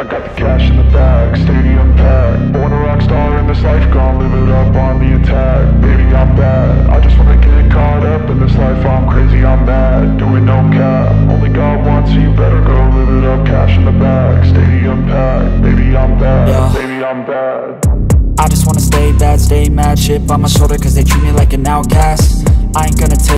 I got the cash in the bag, stadium packed. Born a rock star in this life, gon' live it up on the attack. Baby, I'm bad, I just wanna get caught up in this life. I'm crazy, I'm mad, doing no cap. Only God wants, so you better go live it up. Cash in the bag, stadium packed. Baby, I'm bad, yeah. Baby, I'm bad. I just wanna stay bad, stay mad. Chip on my shoulder cause they treat me like an outcast. I ain't gonna take